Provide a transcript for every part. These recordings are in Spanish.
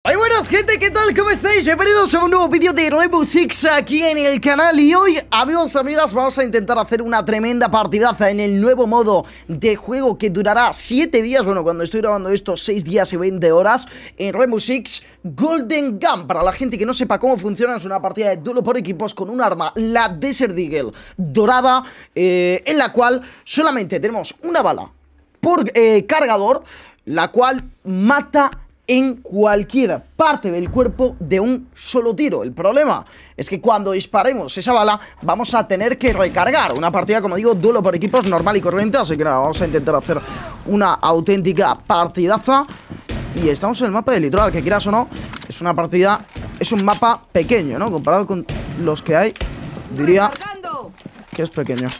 Muy buenas, gente, ¿qué tal? ¿Cómo estáis? Bienvenidos a un nuevo vídeo de Rainbow Six aquí en el canal. Y hoy, amigos, amigas, vamos a intentar hacer una tremenda partidaza en el nuevo modo de juego que durará 7 días. Bueno, cuando estoy grabando esto, 6 días y 20 horas en Rainbow Six Golden Gun. Para la gente que no sepa cómo funciona, es una partida de duelo por equipos con un arma, la Desert Eagle dorada, en la cual solamente tenemos una bala por cargador, la cual mata en cualquier parte del cuerpo de un solo tiro. El problema es que cuando disparemos esa bala vamos a tener que recargar. Una partida, como digo, duelo por equipos normal y corriente. Así que nada, vamos a intentar hacer una auténtica partidaza. Y estamos en el mapa de Litoral, que quieras o no, es una partida, es un mapa pequeño, ¿no? Comparado con los que hay, diría que es pequeño.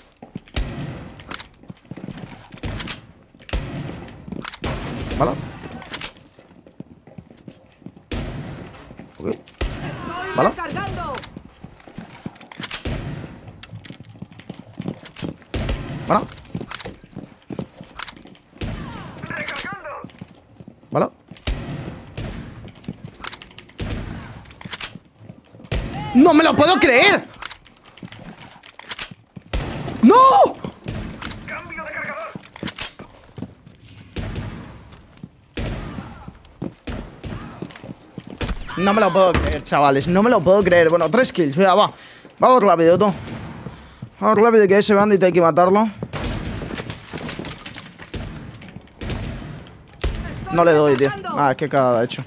¿Vale? Ok. ¿Vale? ¿Vale? ¿Vale? ¡No me lo puedo creer! ¡No! ¡Cambio de cargador! No me lo puedo creer, chavales. No me lo puedo creer. Bueno, 3 kills. Venga, va. Vamos rápido, tú. Vamos rápido, que ese bandit hay que matarlo. No le doy, tío. Ah, qué cagada ha hecho.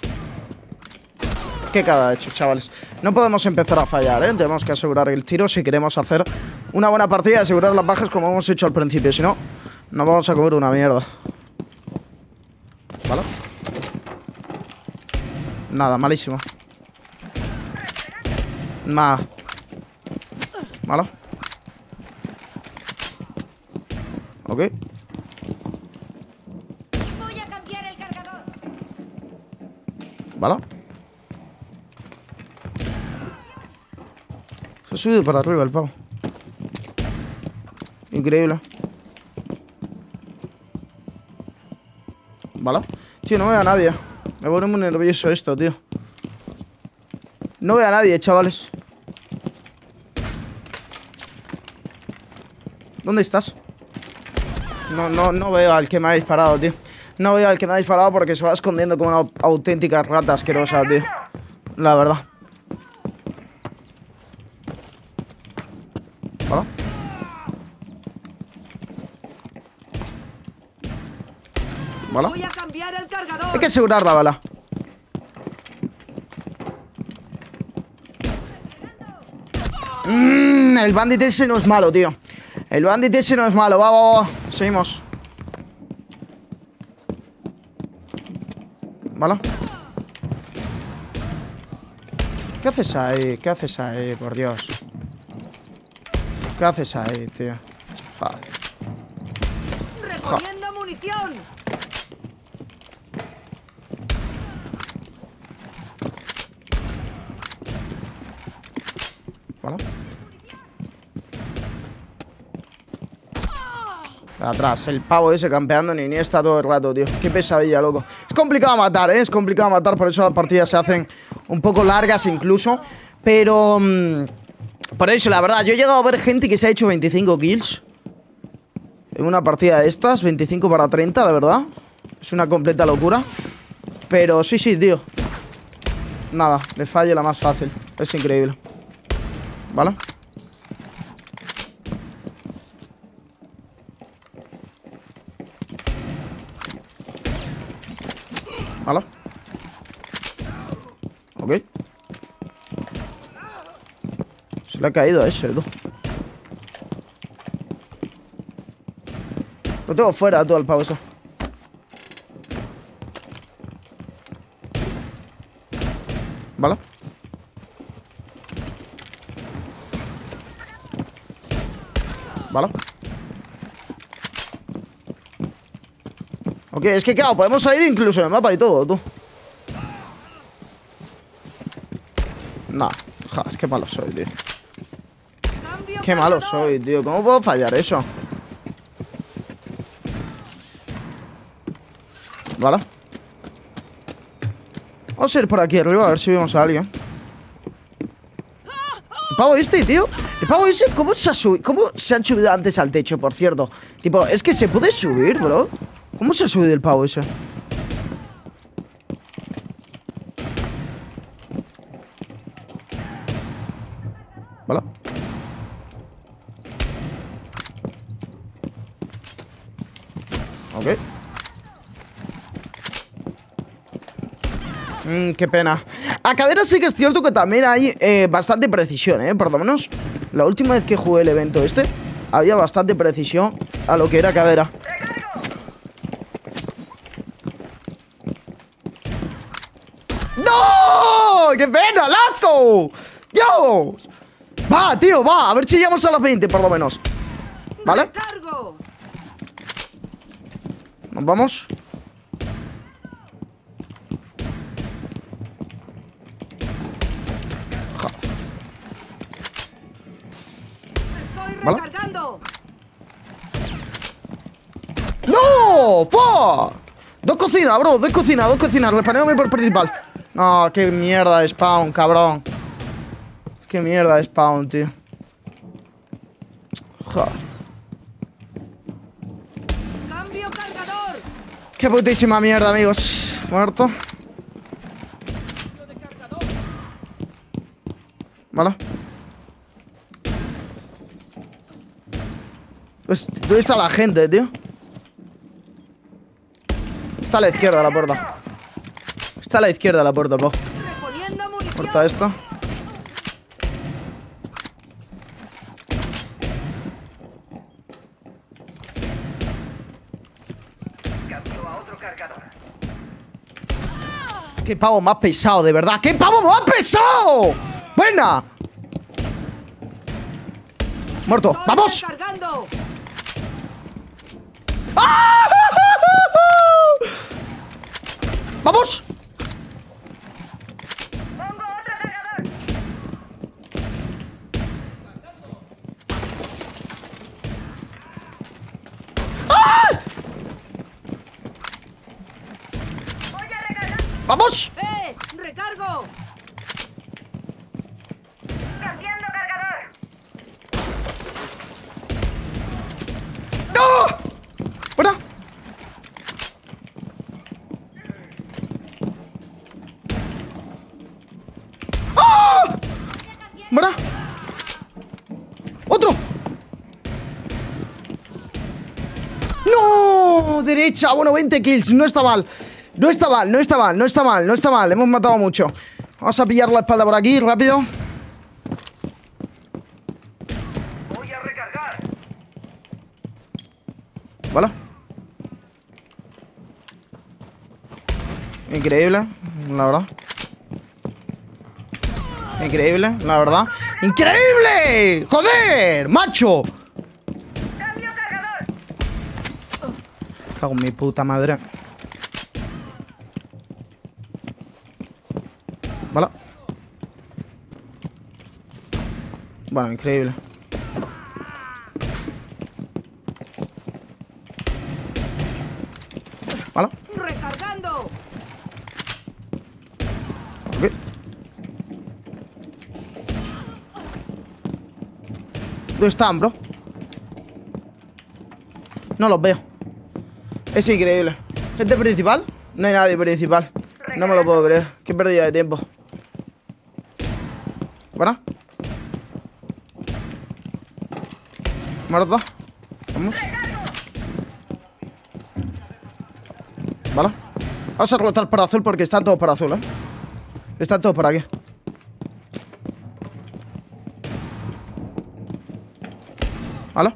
Qué cagada ha hecho, chavales. No podemos empezar a fallar, ¿eh? Tenemos que asegurar el tiro si queremos hacer una buena partida y asegurar las bajas como hemos hecho al principio. Si no, nos vamos a comer una mierda. ¿Vale? Nada, malísimo. Nada. ¿Vale? Ok. Voy a cambiar el cargador. ¿Vale? Se ha subido para arriba el pavo. Increíble. ¿Vale? Tío, no veo a nadie. Me pone muy nervioso esto, tío. No veo a nadie, chavales. ¿Dónde estás? No veo al que me ha disparado, tío. No veo al que me ha disparado porque se va escondiendo como una auténtica rata asquerosa, tío. La verdad. ¿Vale? ¿Vale? Voy a cambiar el cargador. Hay que asegurar la bala. El bandit ese no es malo, tío. El bandit ese no es malo. Va. Seguimos. ¿Vale? ¿Qué haces ahí? ¿Qué haces ahí? Por Dios. ¿Qué haces ahí, tío? Joder. Recogiendo munición. ¿Vale? Atrás, el pavo ese campeando en Iniesta todo el rato, tío. Qué pesadilla, loco. Es complicado matar, ¿eh? Es complicado matar, por eso las partidas se hacen un poco largas incluso. Pero... por eso, la verdad, yo he llegado a ver gente que se ha hecho 25 kills en una partida de estas, 25 para 30, de verdad. Es una completa locura. Pero sí, tío. Nada, le falle la más fácil. Es increíble. ¿Vale? ¿Vale? Ok. Se le ha caído a ese, tú. Lo tengo fuera, tú, al pavo eso. ¿Vale? ¿Vale? Ok, es que claro, podemos salir incluso en el mapa y todo, tú. Nah, joder, qué malo soy, tío. Qué malo soy, tío. ¿Cómo puedo fallar eso? ¿Vale? Vamos a ir por aquí arriba a ver si vemos a alguien. El pavo este, tío. El pavo ese, ¿cómo se ha subido? ¿Cómo se han subido antes al techo, por cierto? Tipo, es que se puede subir, bro. ¿Cómo se ha subido el pavo ese? ¿Vale? Ok. Qué pena. A cadera sí que es cierto que también hay bastante precisión, por lo menos la última vez que jugué el evento este había bastante precisión a lo que era cadera. ¡No! ¡Qué pena, loco! ¡Dios! Va, tío, va. A ver si llegamos a las 20 por lo menos. ¿Vale? Nos vamos. ¿Vale? ¡No! ¡Fuck! Dos cocinas, bro, dos cocinas. Respawname por principal. No, qué mierda de spawn, cabrón. Qué mierda de spawn, tío. Joder. Cambio cargador. Qué putísima mierda, amigos. Muerto. Vale. Pues, ¿dónde está la gente, tío? Está a la izquierda la puerta. Está a la izquierda la puerta, po. Puerta esta. ¡Qué pavo más pesado, de verdad! ¡Qué pavo más pesado! ¡Buena! Muerto. ¡Vamos! ¡Ah! ¡Vamos! ¡Ah! ¡Vamos! ¡Recargo! Cambiando cargador. ¡No! ¡Buena! ¡Ah! ¡Buena! ¡Otro! ¡No! Derecha, bueno, 20 kills, no está mal. No está mal, no está mal, no está mal, no está mal. Hemos matado mucho. Vamos a pillar la espalda por aquí, rápido. Voy a recargar. ¿Vale? Increíble, la verdad. Increíble, la verdad. ¡Increíble! ¡Joder! ¡Macho! Cambio cargador. Cago en mi puta madre. Vale. Bueno, increíble. Vale. Recargando. Ok. ¿Dónde están, bro? No los veo. Es increíble. ¿Gente principal? No hay nadie principal. No me lo puedo creer. Qué pérdida de tiempo. ¿Bueno? Muerto. Vamos. Vale. Vamos a rotar por azul porque están todos por azul, Están todos por aquí. ¿Vale?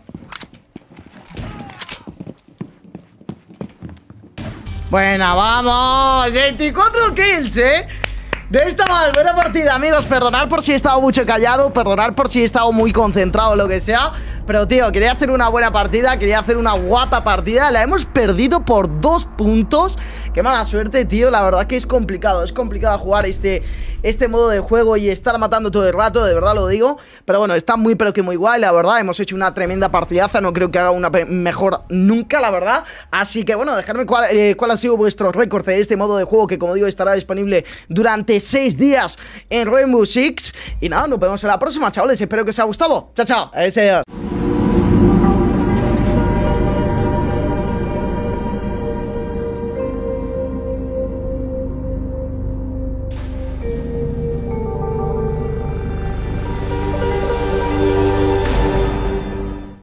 Buena, vamos. 24 kills, No está mal, buena partida, amigos. Perdonad por si he estado mucho callado. Perdonad por si he estado muy concentrado, lo que sea. Pero tío, quería hacer una buena partida, quería hacer una guapa partida. La hemos perdido por 2 puntos. Qué mala suerte, tío. La verdad que es complicado jugar este modo de juego y estar matando todo el rato, de verdad lo digo. Pero bueno, está muy pero que muy guay, la verdad. Hemos hecho una tremenda partidaza, no creo que haga una mejor nunca, la verdad. Así que bueno, dejadme cuál ha sido vuestro récord de este modo de juego, que como digo estará disponible durante 6 días en Rainbow Six. Y nada, nos vemos en la próxima, chavales. Espero que os haya gustado. Chao, chao. Adiós.